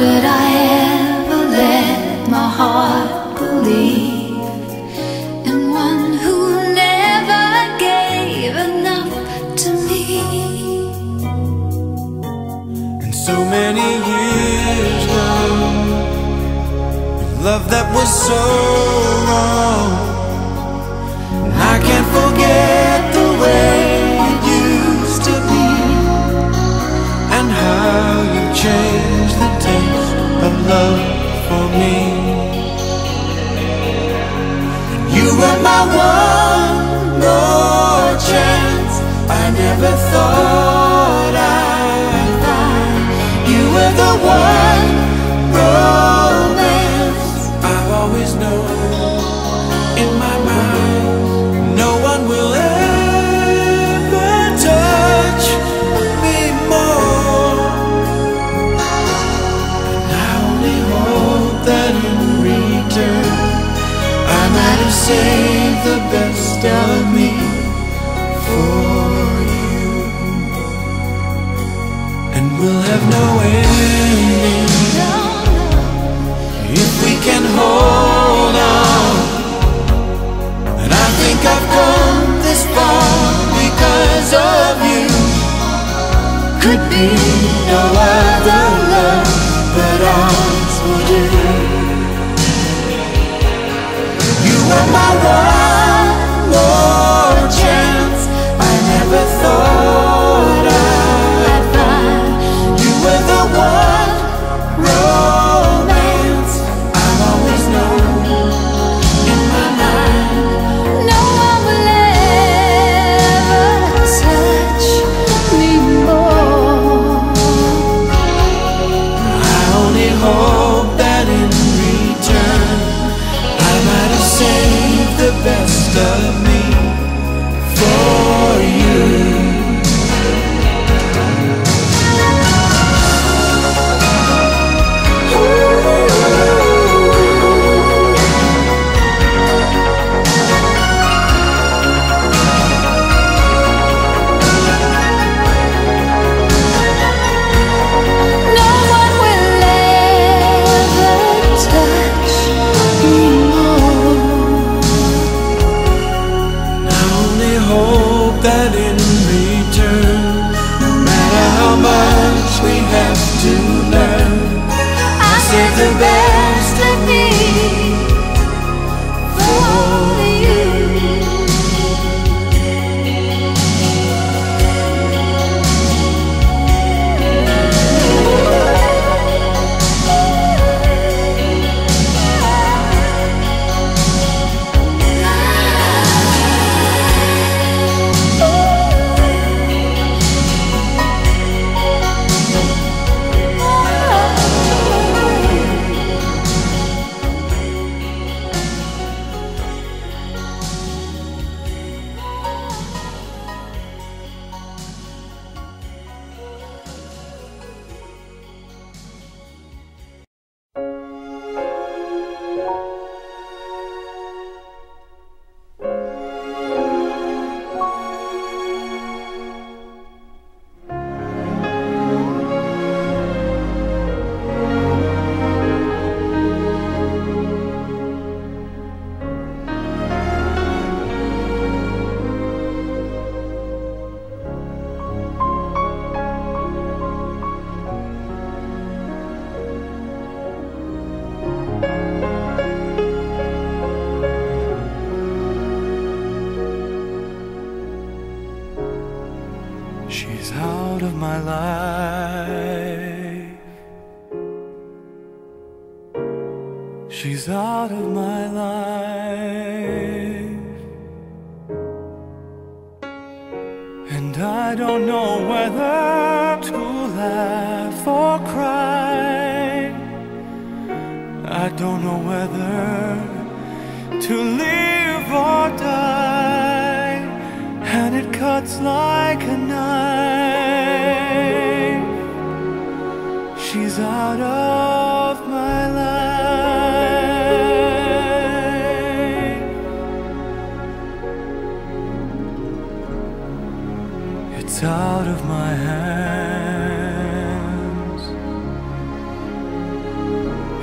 did I ever let my heart believe in one who never gave enough to me? And so many years gone, love that was so wrong, and I can't forget the way it used to be, and how you changed the taste of love for me. You were my one more chance. I never thought I'd find. You were the one romance I've always known in my mind. No one will ever touch me more, and I only hope that in return I might have saved the best of me for you. And we'll have no ending if we can hold on. And I think I've come this far because of you. Could be no other love but ours will do. You were my one more chance. I never thought I'd find. You were the one romance I've always known in my mind. No one will ever touch me more. I only hope that in return I might have saved the best of me for you. No one will ever touch me more. I only hope that in return, no matter how much we have to learn, I save the best of me for you. she's out of my life. She's out of my life, and I don't know whether to laugh or cry. I don't know whether to live or die, and it cuts like a knife. She's out of my life. It's out of my hands.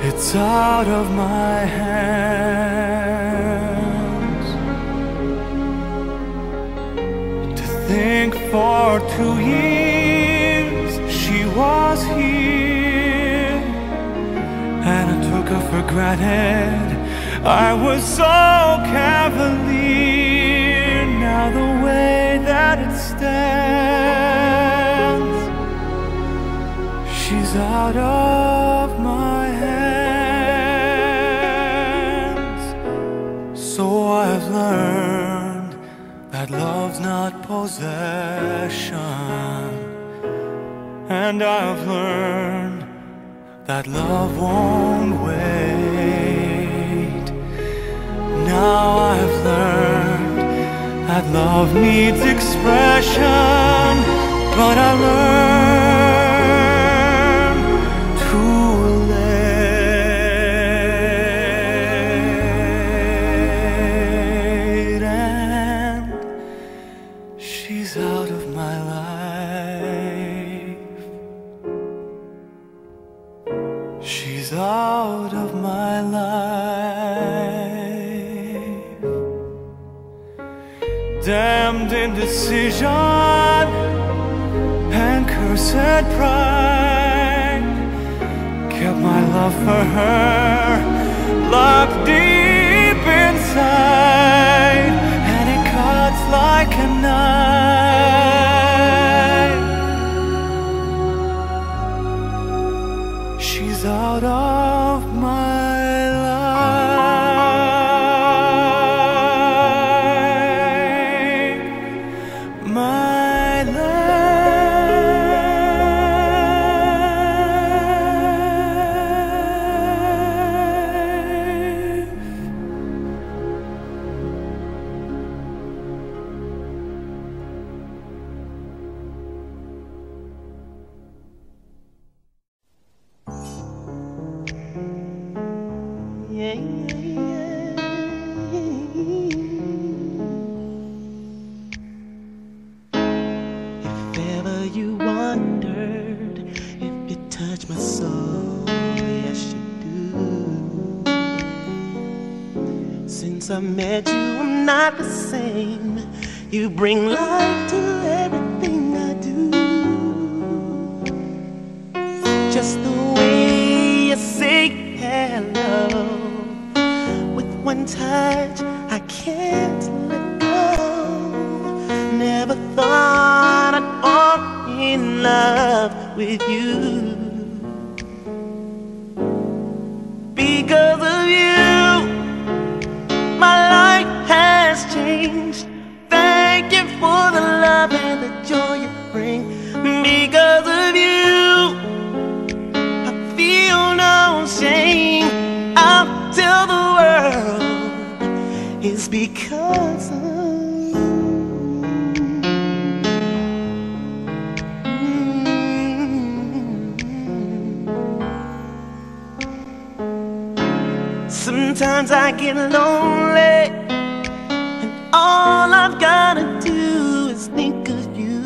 It's out of my hands to think for 2 years she was here, and I took her for granted. I was so cavalier. Now the way that it stands, she's out of my hands. So I've learned that love's not possession, and I've learned that love won't wait. Now I've learned that love needs expression, but I learned too late, and she's out of my life. She's out of my life. Damned indecision and cursed pride kept my love for her locked deep inside, and it cuts like a knife. She's out of my life, my life. If ever you wondered if you touch my soul, yes you do. Since I met you, I'm not the same. You bring life to everything I do. Just the way you say hello, with one touch I can't let go. Never thought I'd fall in love with you. Because of you, my life has changed. Thank you for the love and the joy you bring. Because of you, I feel no shame. I'll tell the world it's because of you. Sometimes I get lonely, and all I've gotta do is think of you.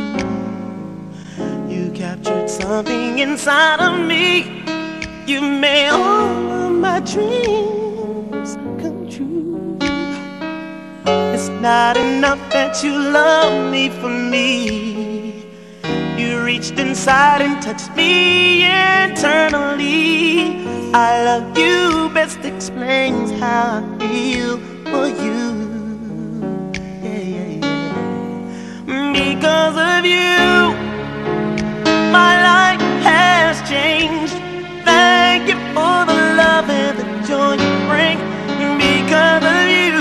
You captured something inside of me. You made all of my dreams come true. It's not enough that you love me for me. You reached inside and touched me internally. I love you best explains how I feel for you. Yeah, yeah, yeah. Because of you, my life has changed. Thank you for the love and the joy you bring. Because of you,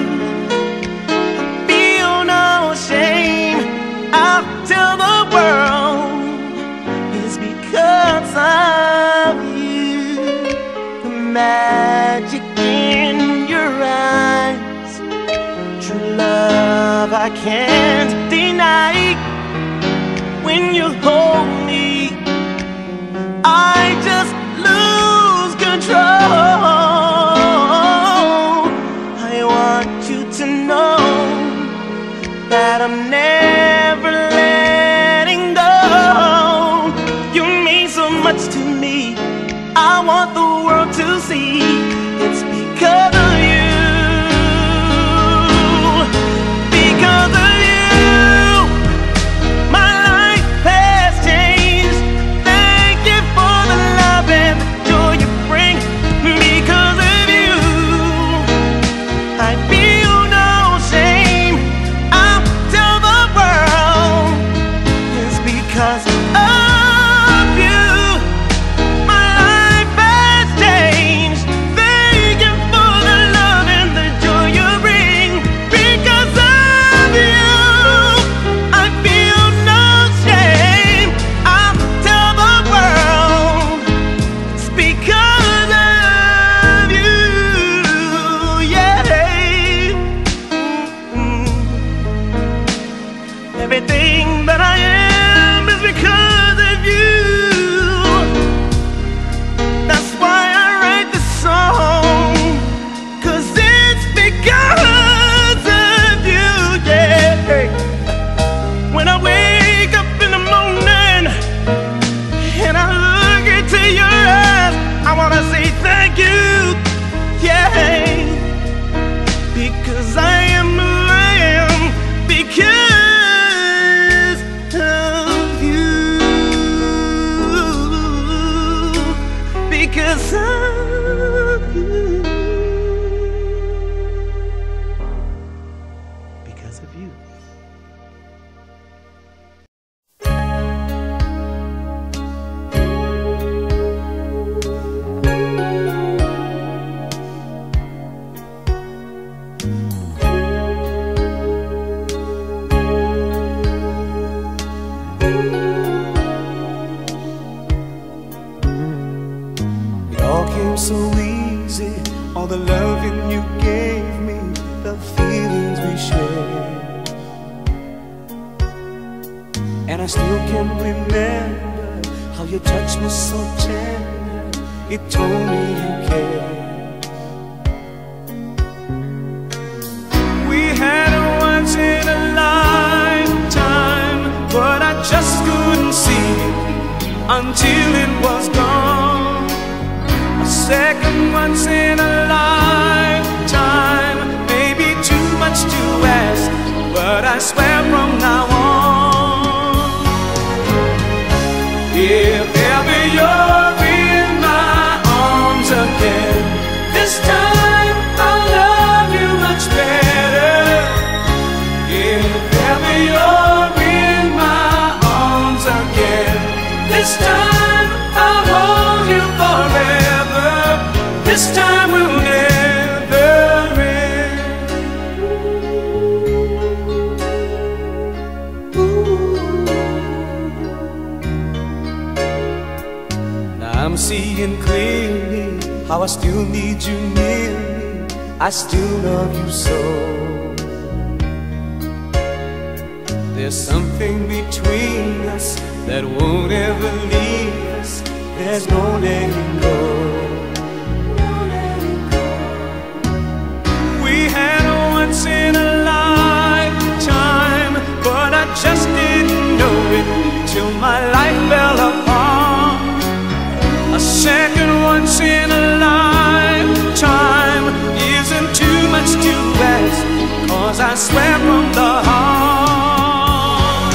I feel no shame. I'll tell the world it's because of you. The magic in your eyes, true love I can't deny. When you hold me, I just lose control. I want you to know that I'm never letting go. You mean so much to me. I want the world see it's because of you. Because of you, my life has changed. Thank you for the love and the joy you bring. Because of you, I feel no shame. I'll tell the world it's because of you. My life has changed. Thank you for the love and the joy you bring. Because of you, I feel no shame. I'll tell the world it's because of you. Yeah. Everything that I am is because of you. That's why I write this song, 'cause it's because of you, yeah. When I wake up in the morning and I look into your eyes, I wanna say thank you, yeah. Because I am who I am, because of you. Because of you. Because of you. It all came so easy, all the loving you gave me, the feelings we shared. And I still can remember how you touched me so tender. It told me you cared. We had a once in a lifetime, but I just couldn't see it until it was gone. A second once in a lifetime, maybe too much to ask, but I swear from now on, if ever you're in my arms again, this time I'll love you much better. If ever you're in my arms again, this time I'll hold you forever. This time will never end. Now I'm seeing clearly how I still need you near me. I still love you so. There's something between us that won't ever leave us. There's no letting go. We had a once in a lifetime, but I just didn't know it till my life fell apart. A second once in a lifetime isn't too much to ask, 'cause I swear from the heart,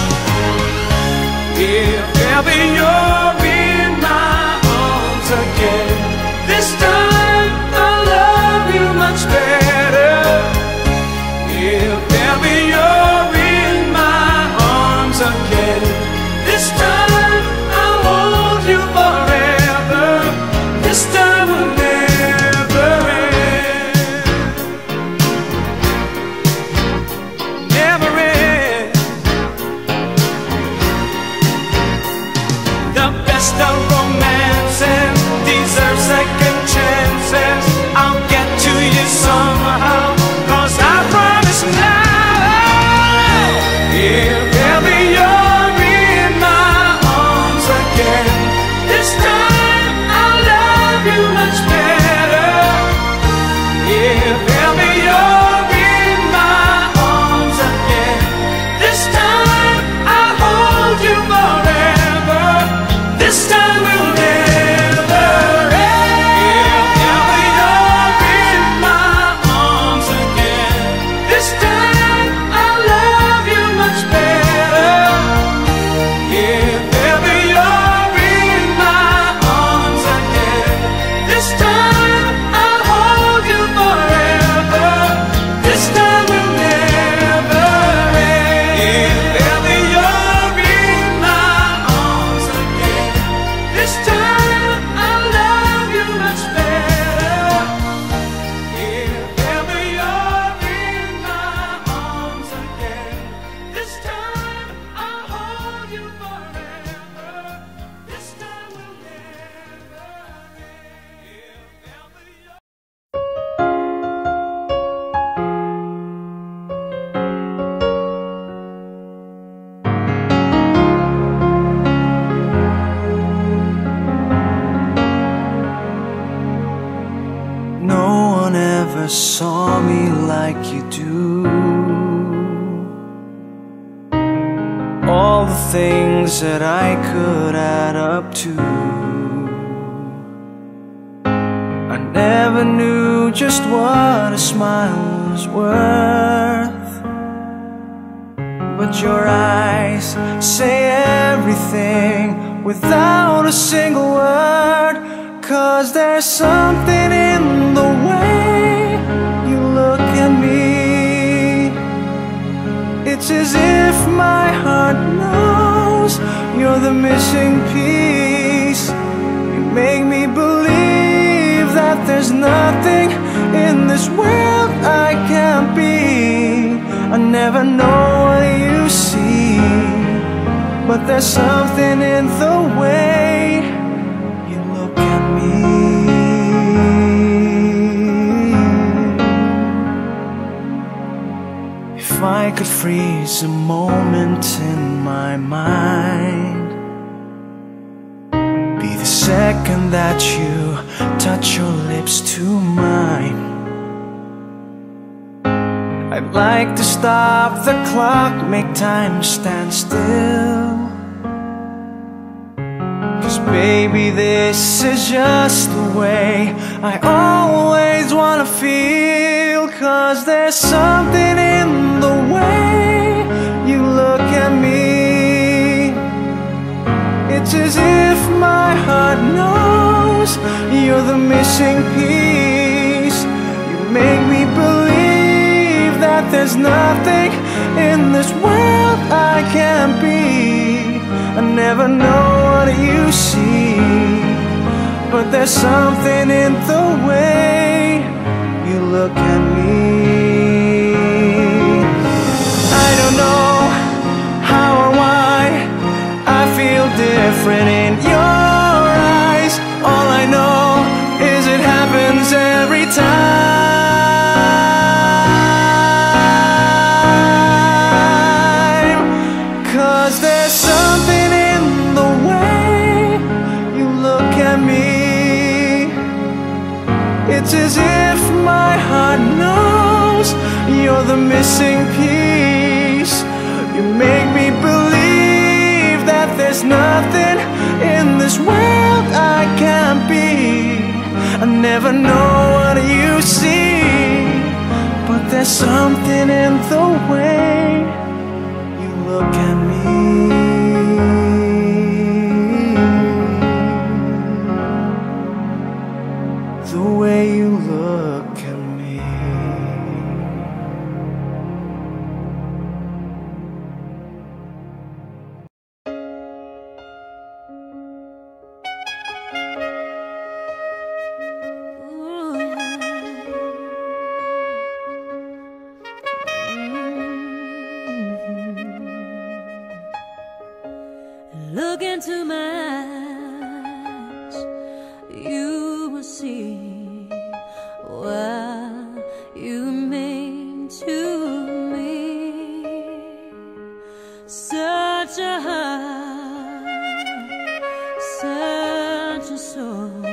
if ever you're in my arms again, this time I'll love you much better. If ever you're in my arms again, this time I'll hold you forever. This time will never end. never saw me like you do. All the things that I could add up to, I never knew just what a smile was worth. But your eyes say everything without a single word. 'Cause there's something in the way you look at me. It's as if my heart knows you're the missing piece. You make me believe that there's nothing in this world I can't be. I never know what you see, but there's something in the way you look at me. If I could freeze a moment in my mind, be the second that you touch your lips to mine. I'd like to stop the clock, make time stand still. 'Cause baby, this is just the way I always wanna feel. 'Cause there's something in the way you look at me. It's as if my heart knows you're the missing piece. You make me believe that there's nothing in this world I can't be. I never know what you see, but there's something in the way you look at me. I don't know how or why I feel different in your eyes. All I know is it happens every time. 'Cause there's something in the way you look at me. It's as if my heart knows you're the missing piece. You make me believe that there's nothing in this world I can't be. I never know what you see, but there's something in the way you look at me. The way you look at me. Look into my eyes, you will see what you mean to me. Such a heart, such a soul.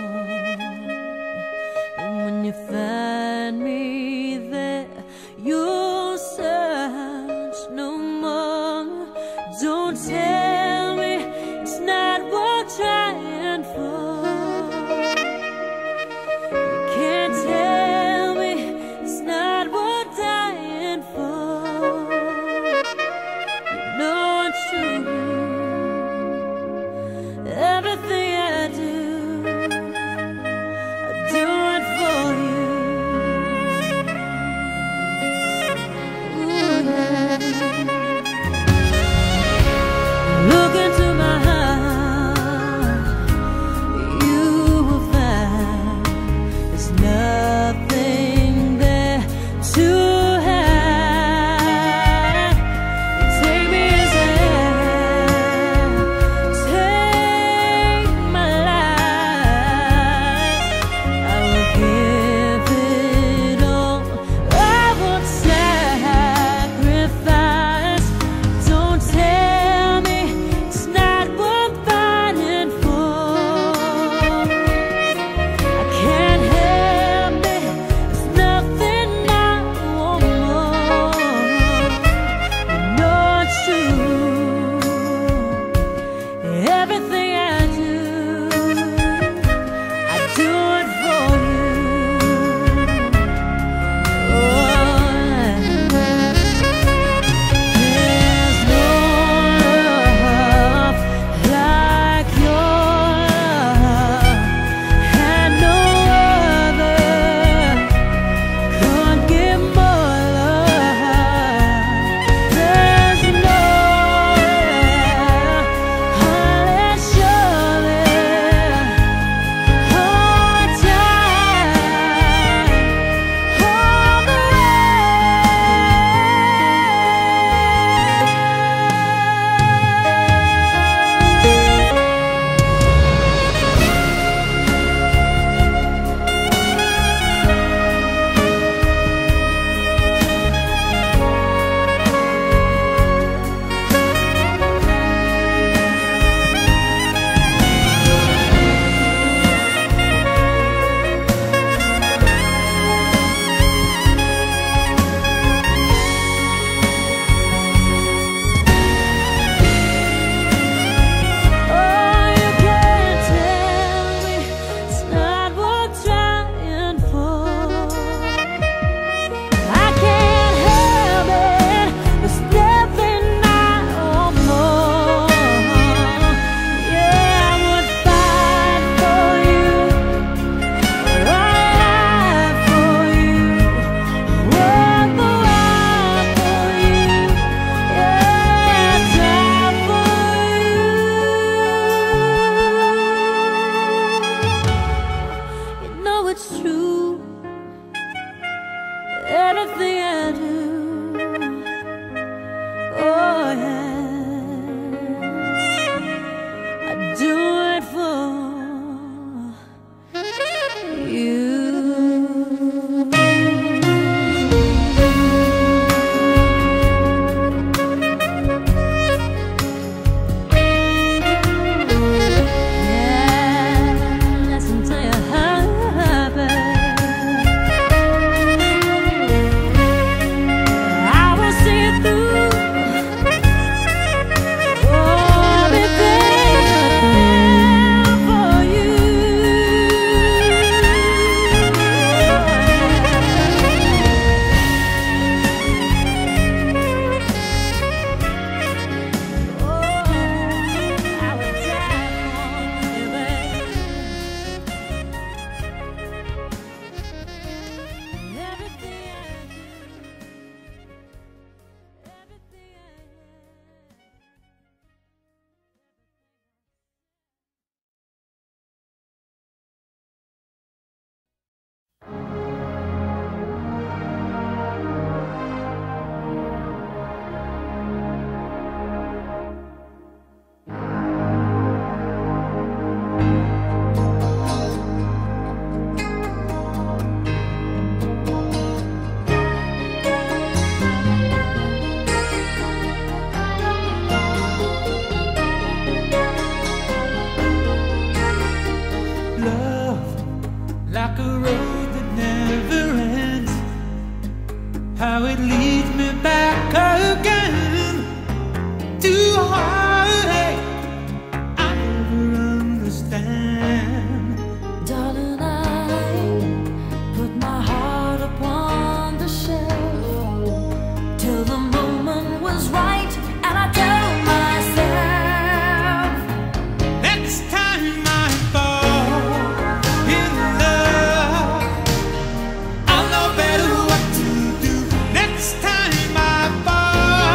And when you find me there, you'll search no more. Don't tell me it's not worth trying for. You can't tell me it's not like a road that never ends, how it leads me back again to a heartache I never understand. Darling, I put my heart upon the shelf till the moment was right, and I told myself, next time I fall in love, I'll know better what to do. Next time I fall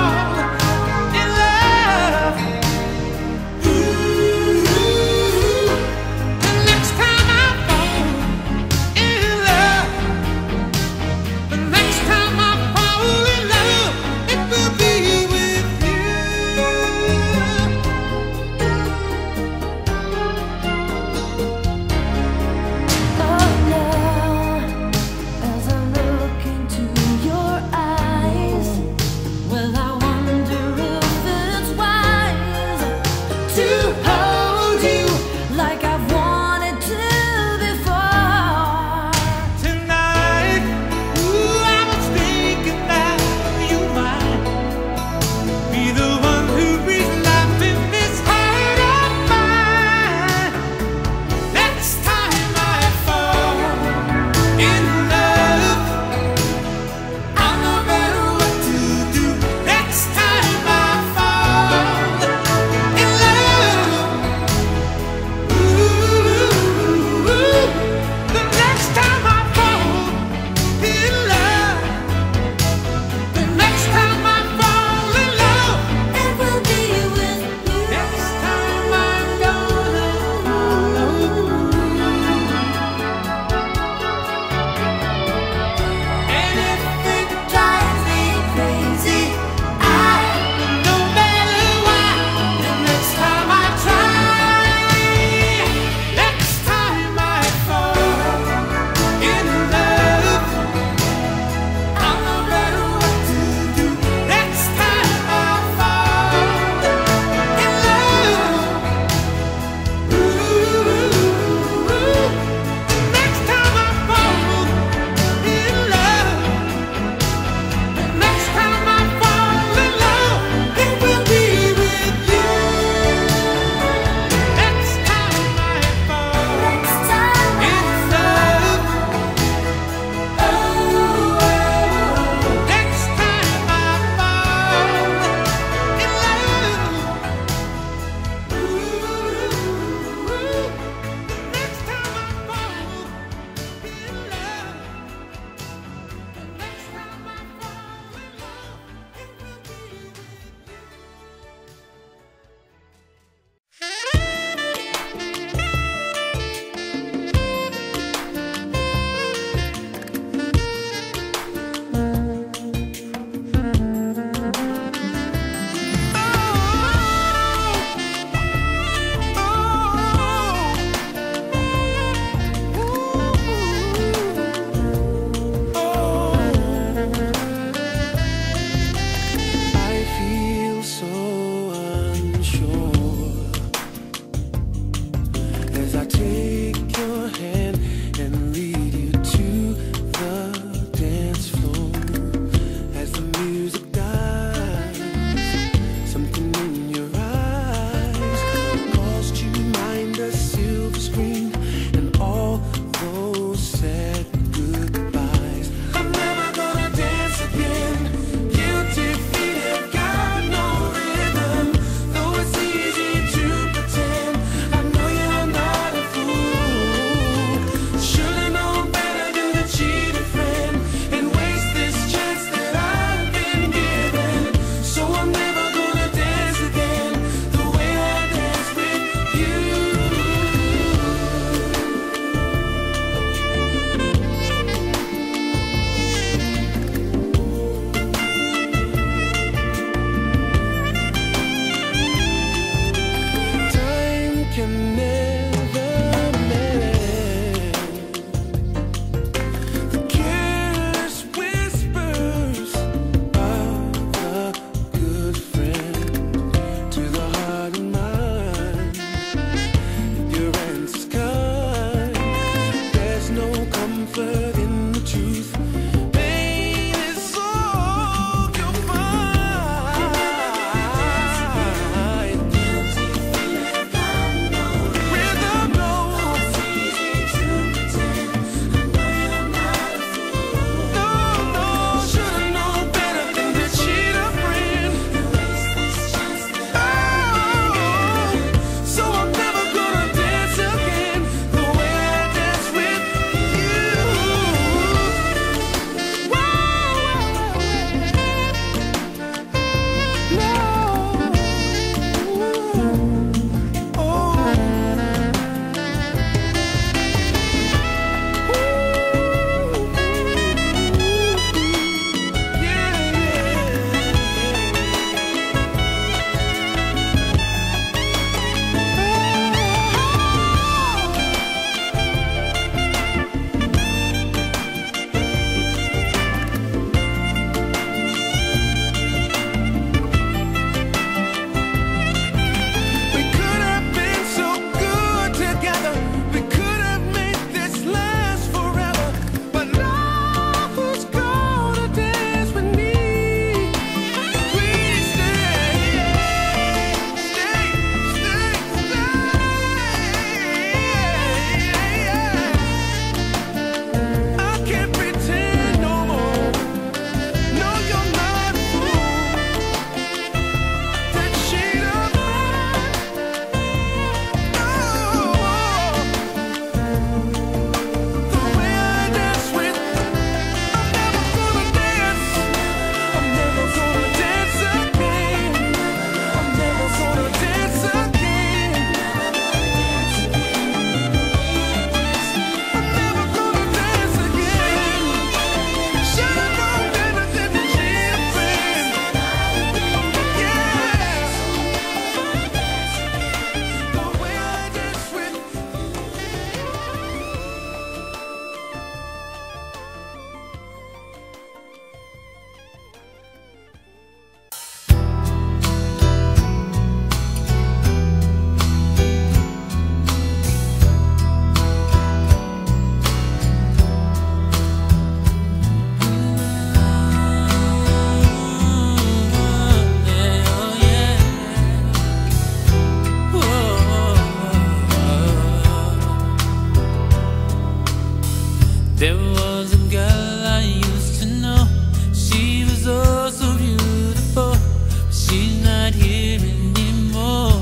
There was a girl I used to know. She was oh so beautiful, but she's not here anymore.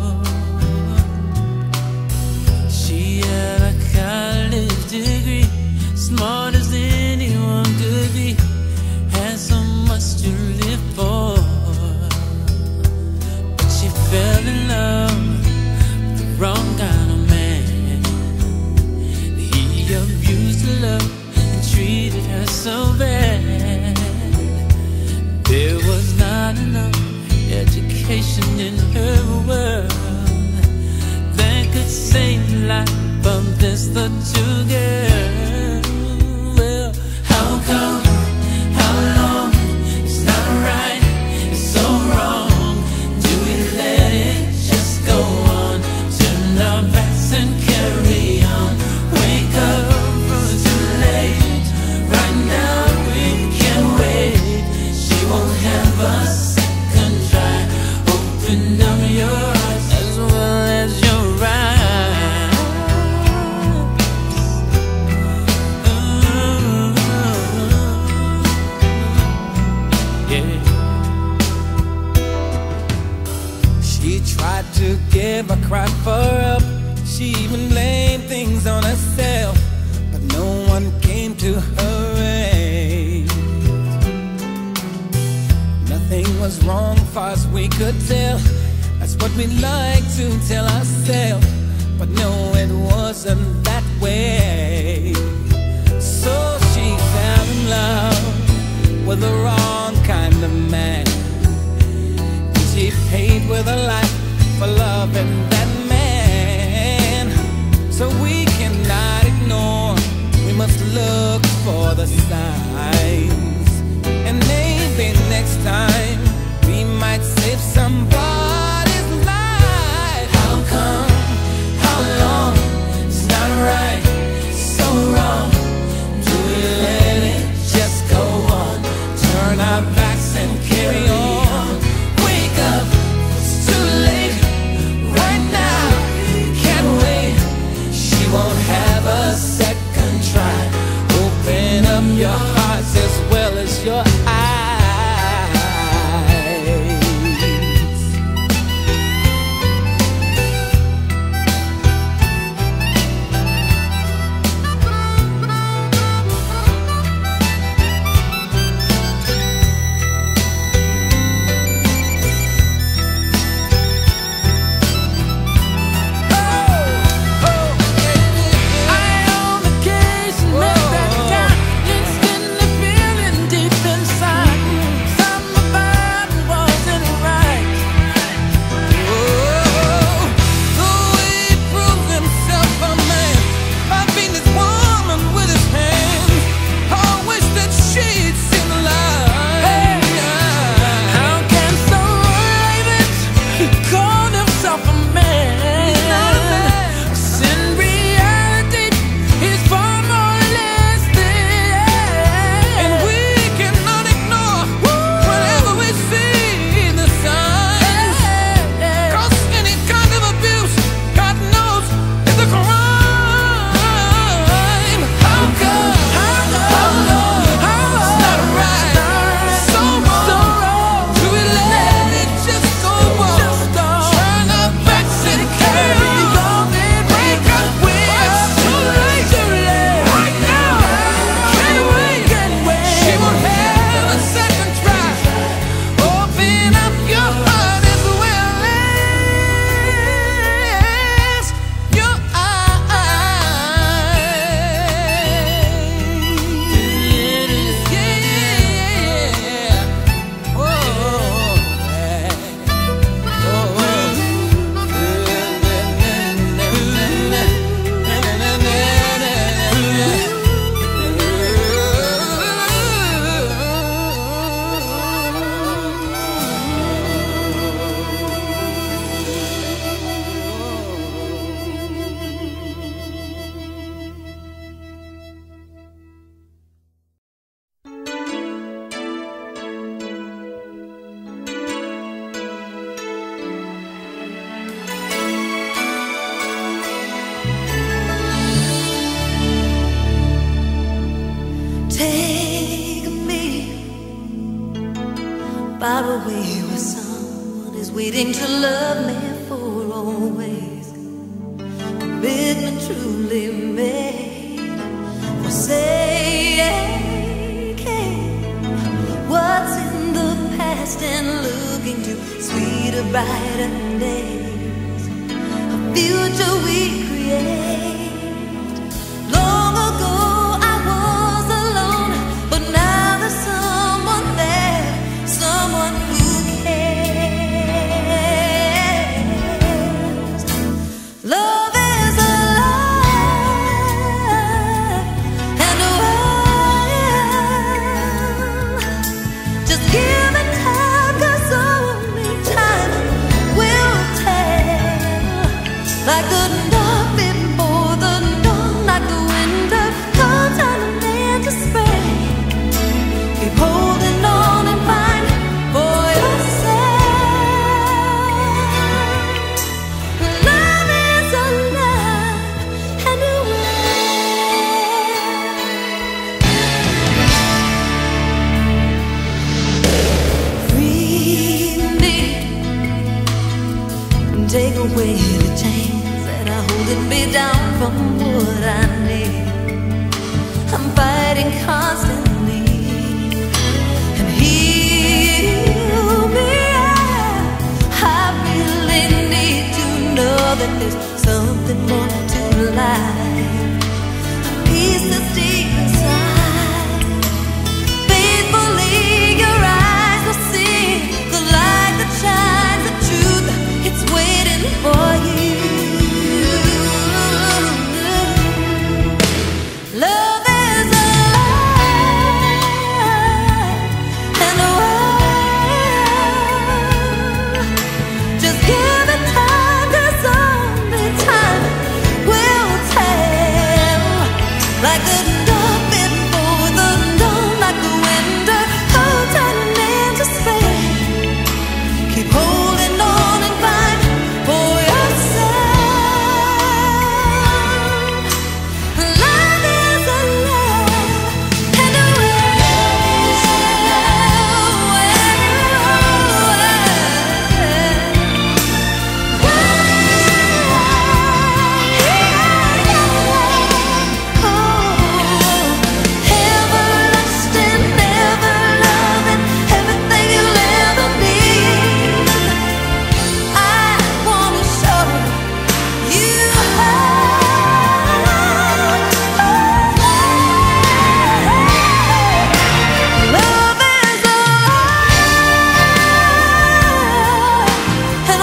She had a college degree, smart as anyone could be, had so much to live for. But she fell in love with the wrong kind of man. He abused her love and treated her so bad. There was not enough education in her world that could save the life of this little girl. Well, how come, how long, it's not right, it's so wrong. Do we let it just go on? Turn our backs and carry on. Wake up, it's too late. Right now we can't wait. She won't have a second try. Open up your eyes as well as your eyes. Yeah. She tried to give a cry for help. She even blamed things on herself, but no one came to her aid. Nothing was wrong far as we could tell. That's what we like to tell ourselves, but no, it wasn't that way. So she fell in love with the wrong kind of man. She paid with her life for loving that man. So we cannot ignore, we must look for the signs. And maybe next time we might save somebody's life. How come, how long, it's not right, it's so wrong. Do we let it just go on? Turn our backs and carry on. Wake up, it's too late. Right now, can't wait. She won't have a second try. Open up your far away where someone is waiting to love me for always. Commitment truly made, forsaking what's in the past and looking to sweeter, brighter days. A future we create. Long ago I was alone, but now there's someone there, someone who cares. Love is alive and well. Just give it time, 'cause only time will tell. Like the dark before the dawn, like the winter comes and the man to spring. Keep holding on and find for yourself. Love is alive and well. Free me and take away the chains that are holding me down from what I need. I'm fighting constantly and heal me. I really need to know that there's something more to life, a peace that's deep inside. Faithfully your eyes will see the light that shines, the truth, it's waiting for you. Love is alive and well. Just give it time, 'cause only time will tell. Like the dark before the dawn, like the winter cold turning into spring. Keep holding on and fight for yourself. Love is alive and everlasting, never loving, everything you'll ever need. I wanna show you love is alive and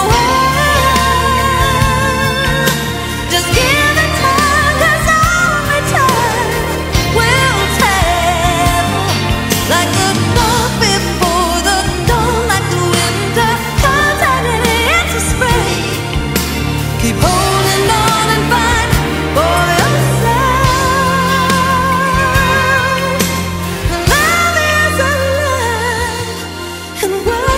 well. Just give it time, 'cause only time will tell. Like the dark before the dawn, like the winter comes and into spring. Keep holding on and fight for yourself. Love is alive and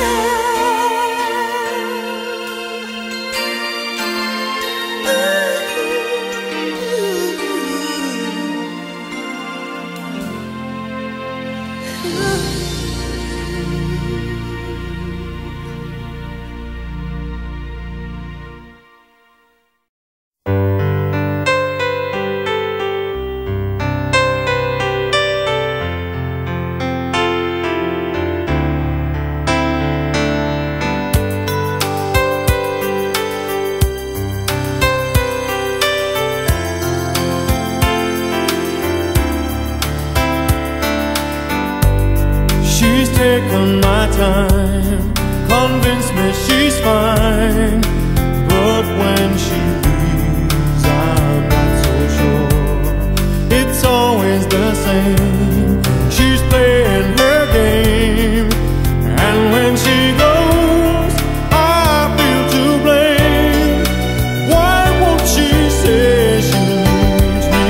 She's taken my time, convinced me she's fine, but when she leaves I'm not so sure. It's always the same, she's playing her game, and when she goes I feel to blame. Why won't she say she needs me?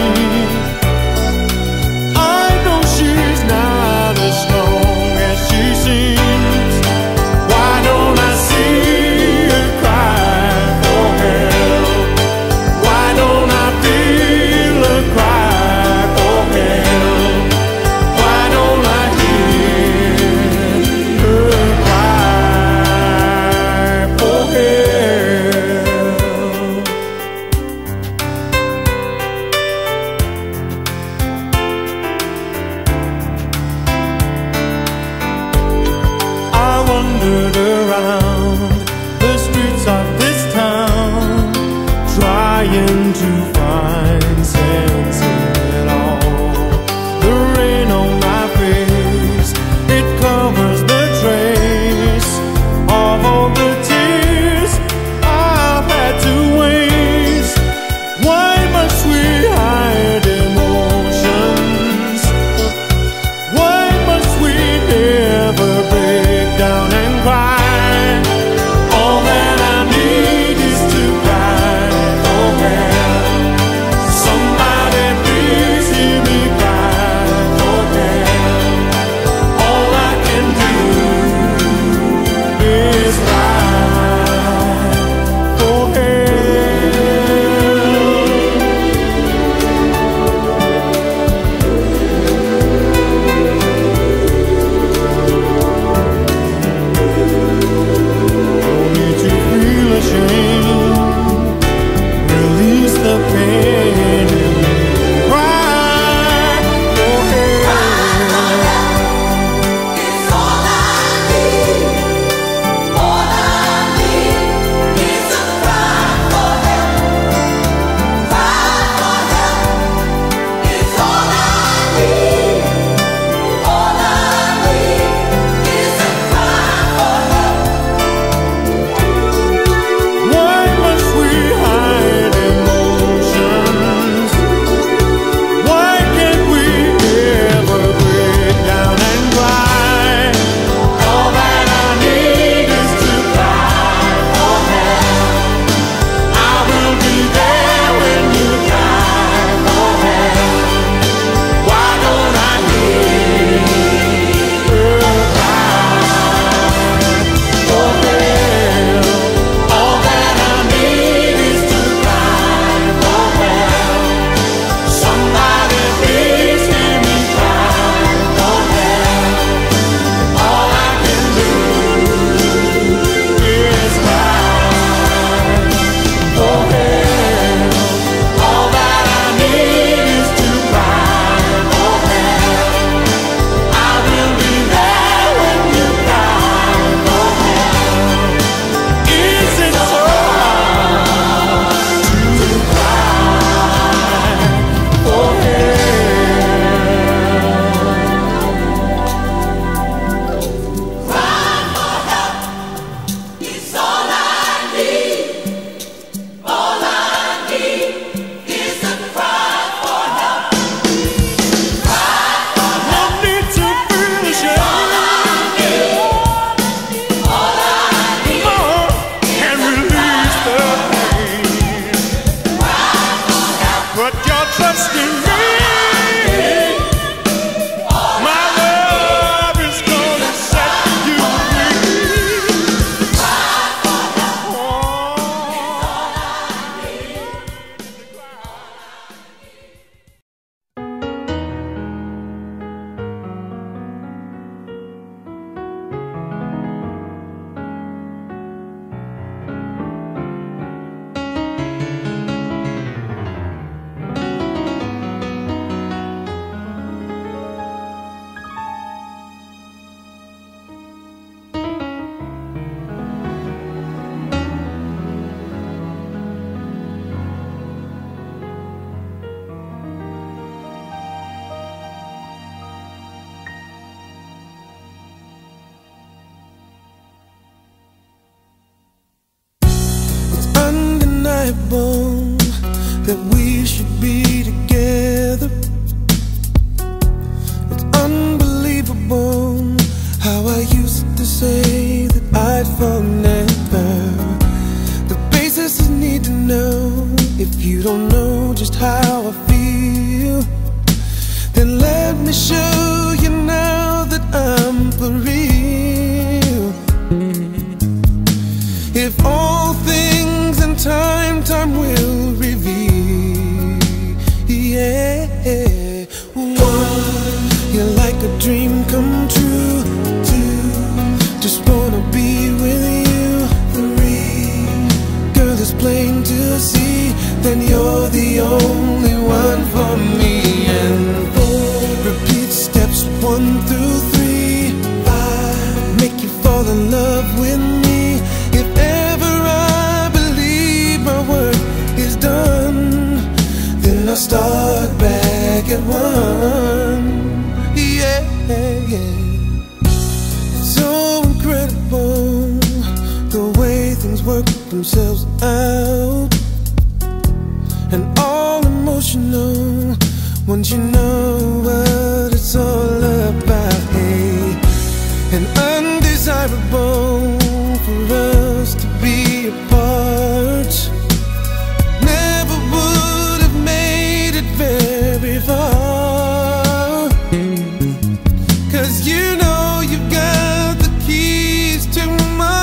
I know she's not as strong as she seems. Why don't I see her cry for help? Why don't I feel her cry for help? undeniable that we should be together. It's unbelievable how I used to say that I'd fall never. The basis is need to know. If you don't know just how I feel, then let me show you now that I'm for real. If all things in time will reveal. Yeah, one, you're like a dream come true. Two, just wanna be with you. Three, girl, it's plain to see that you're the only one for me. And four, repeat steps 1 through 3. 5, make you fall in love with me. If ever I believe my work is done, then I'll start back at 1. Yeah, yeah. It's so incredible the way things work themselves out, and all emotional once you know what it's all about. Hey, and undesirable for us to be apart. Never would have made it very far, 'cause you know you've got the keys to my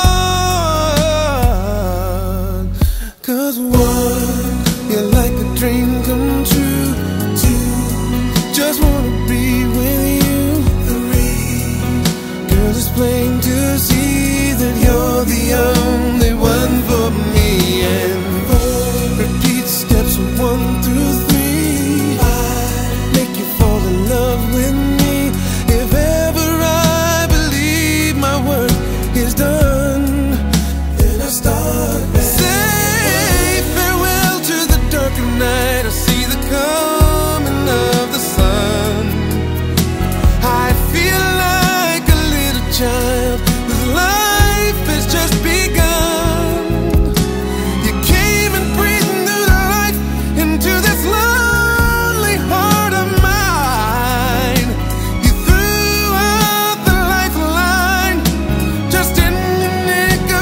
heart. 'Cause one, you're like a dream come true. Two, just wanna be with you. Three, girl, it's plain to see that you're the only one for me. And four, repeat steps 1 through 3. 5, make you fall in love with me. If ever I believe my work is done, then I start back. Say farewell to the dark of night. I see the coming of the sun. I feel like a little child whose life has just begun. You came and breathed new life into this lonely heart of mine. You threw out the lifeline just in the nick of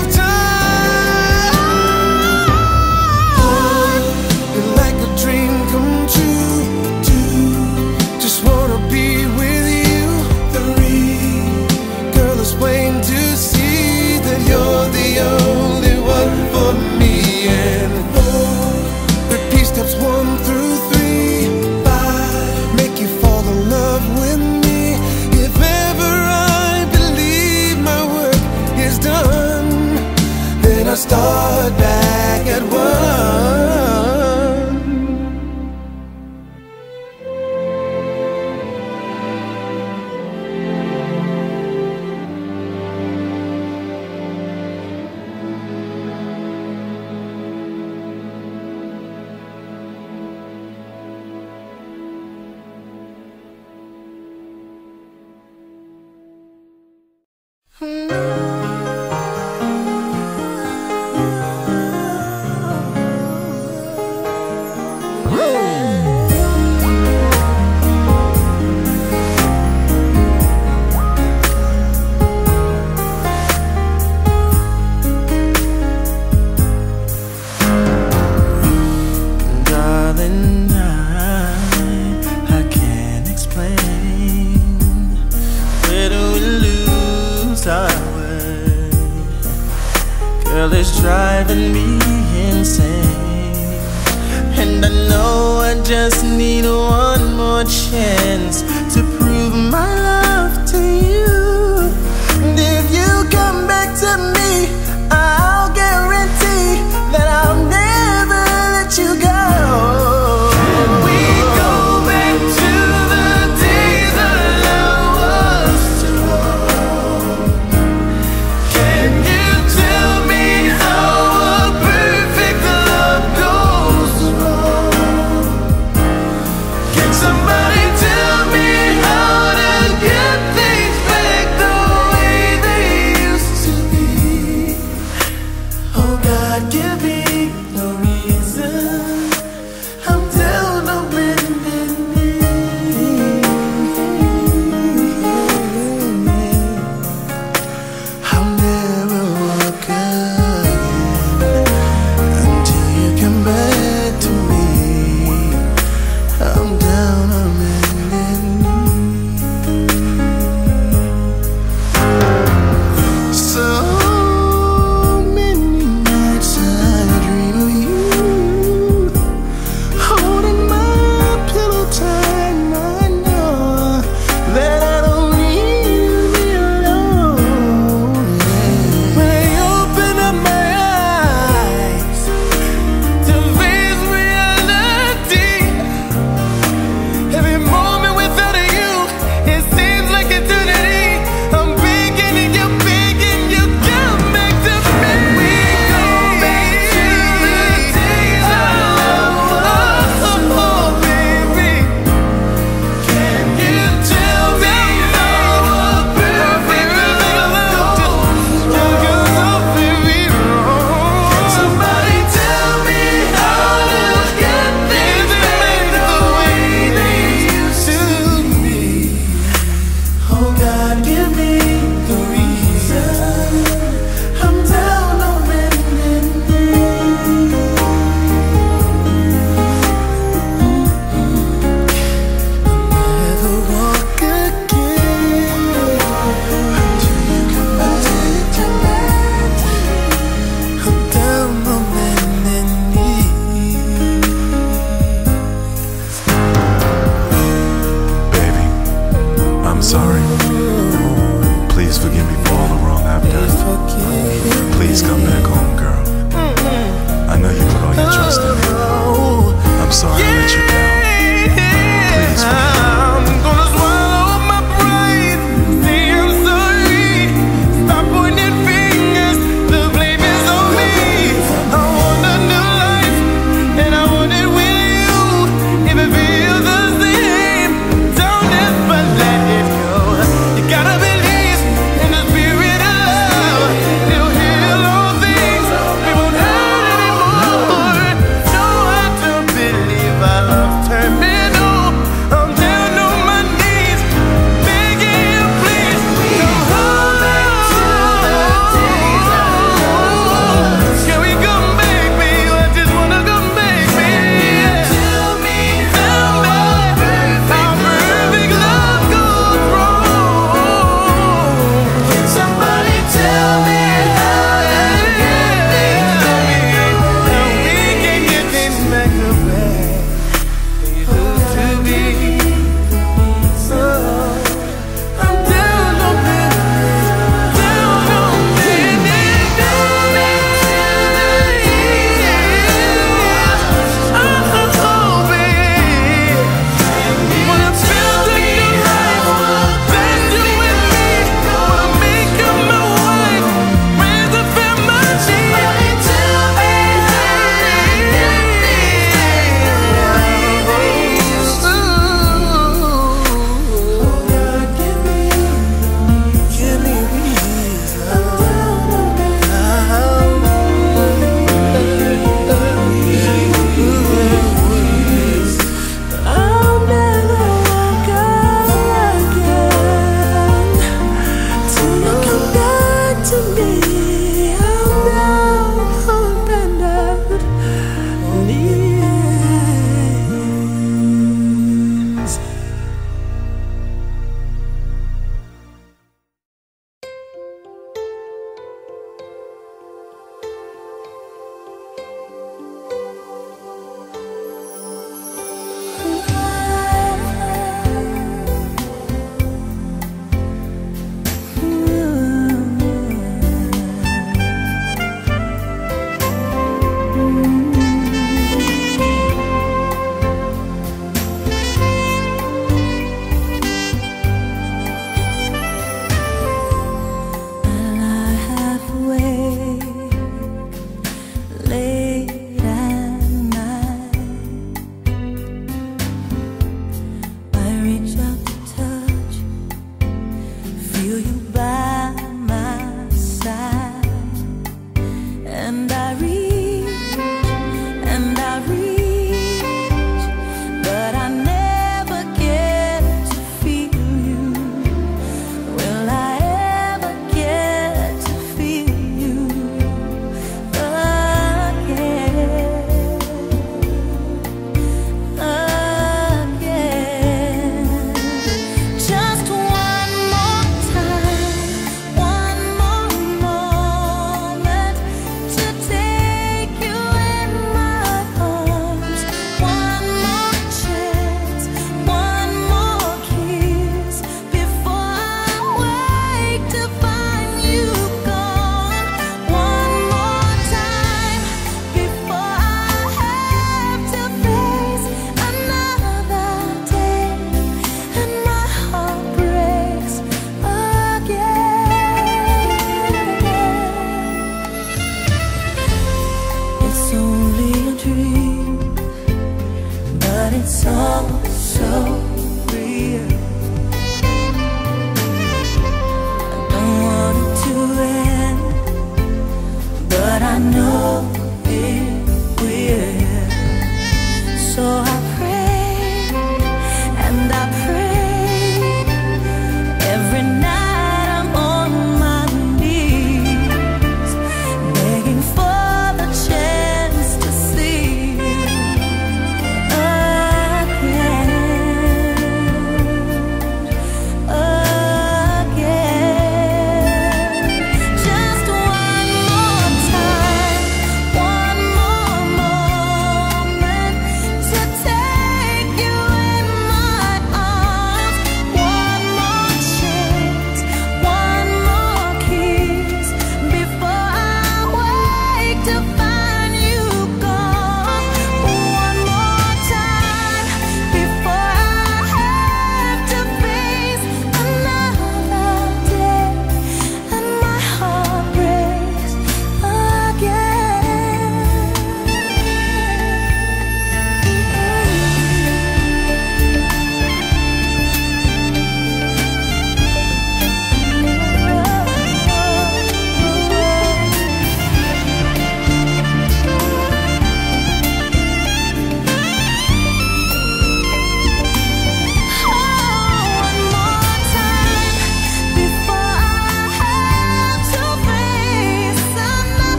time. You're like a dream come true. Two, just wanna be with you. Three, girl, it's plain to see that you're the only one for me. And four, repeat steps 1 through 3. 5, make you fall in love with me. If ever I believe my work is done, then I start back at 1. Darling, I can't explain. Where do we lose our way? Girl, it's driving me insane. And I know I just need one more chance to prove my love to you. And if you come back to me, I'll guarantee that I'll never let you go. Can we go back to the days that love was strong? Can you tell me how a perfect love goes wrong? Can somebody tell me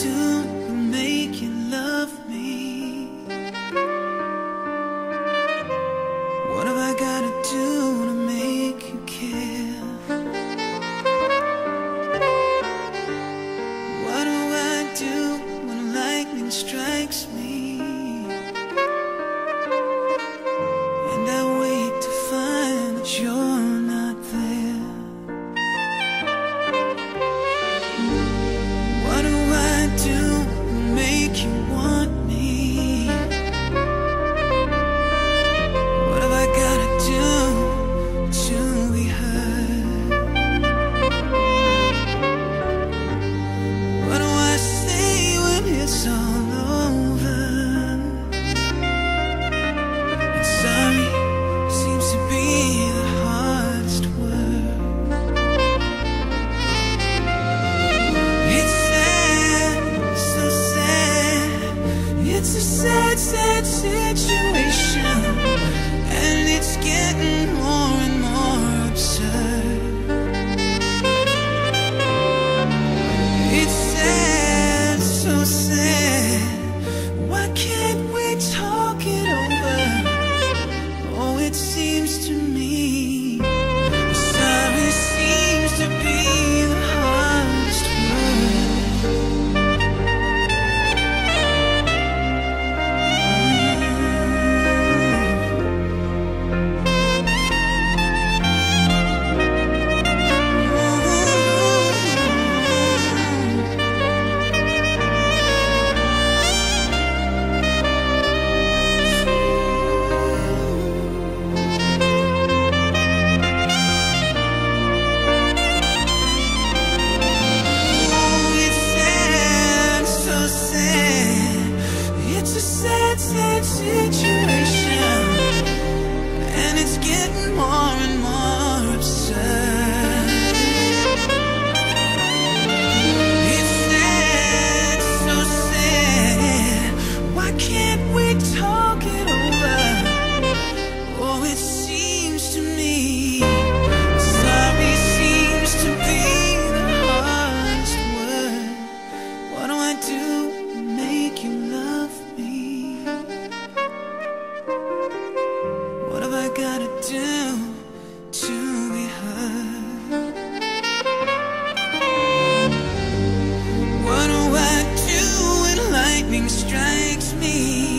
do to make you love me? What have I gotta do to make you care? What do I do when lightning strikes me? And I wait to find that you're not there. What do I do to make you want me? What have I gotta do to be heard? What do I say when it's all over? And sorry seems to be the hardest word. It's sad, so sad. It's a sad, sad situation, and it's getting more and more absurd. It's sad, so sad. Why can't we talk it over? Oh, it seems to me sorry seems to be the hardest situation, and it's getting more and more absurd. It's sad, so sad. Why can't we talk it over? Oh, it seems to me sorry seems to be the hardest word. What do I do to make you love me? What have I gotta do to be heard? What do I do when lightning strikes me?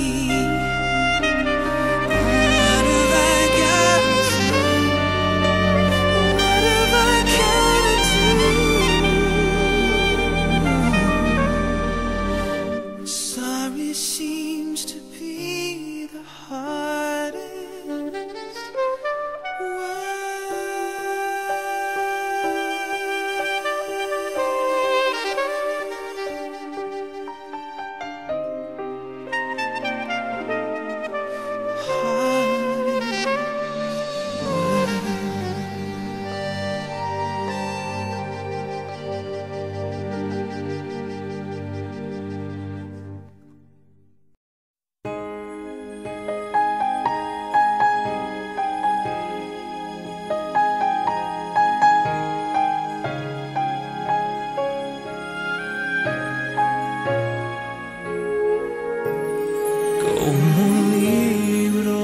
What have I gotta do? What have I gotta do? Sorry seems to be the hardest word. Como un libro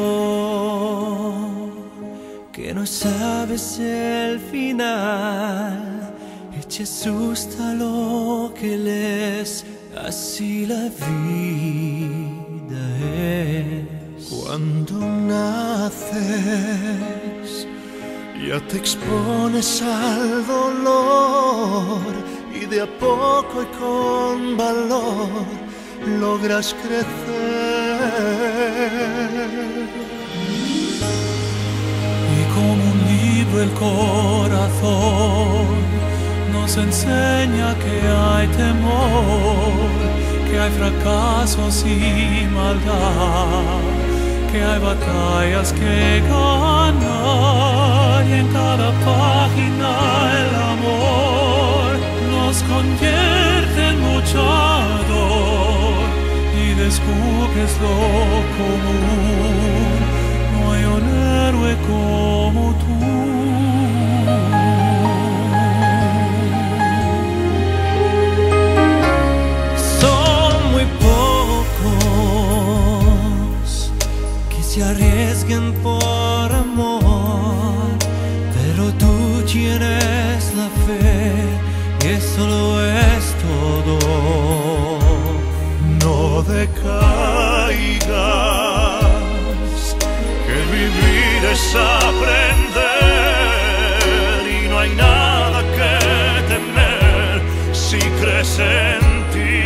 que no sabes el final, y te asusta lo que lees, así la vida es. Cuando naces ya te expones al dolor, y de a poco y con valor logras crecer. Y como un libro el corazón nos enseña que hay temor, que hay fracasos y maldad, que hay batallas que ganar, y en cada página el amor nos convierte en luchador, y descubres lo común. No hay un héroe como tú. fe, y eso lo es todo. No decaigas, que vivir es aprender y no hay nada que temer si crees en ti.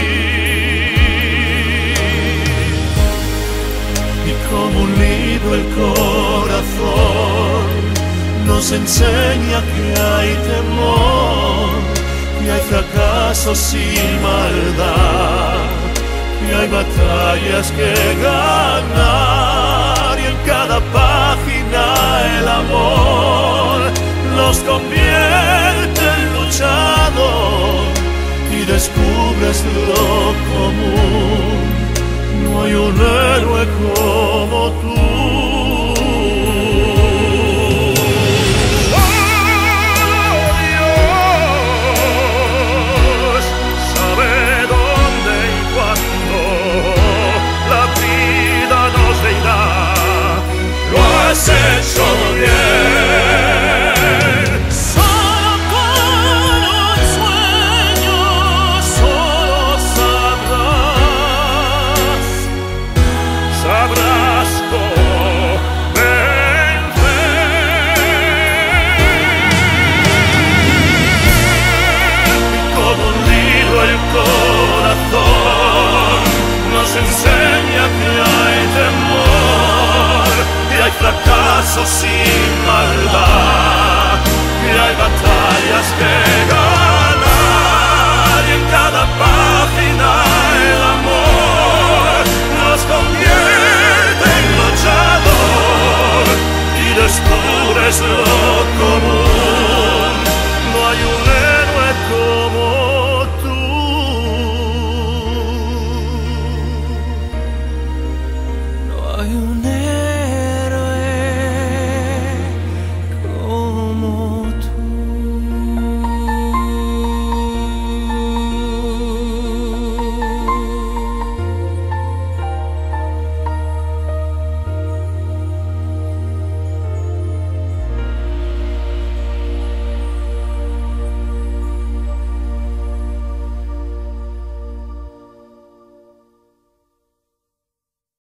Y como un libro el corazón nos enseña que hay temor, que hay fracasos sin maldad, y hay batallas que ganar, y en cada página el amor los convierte en luchador, y descubres lo común. No hay un héroe como tú. Has hecho bien. Solo con un sueño, solo sabrás cómo vencer. Como un libro el corazón nos enseña que hay temor, hay fracasos sin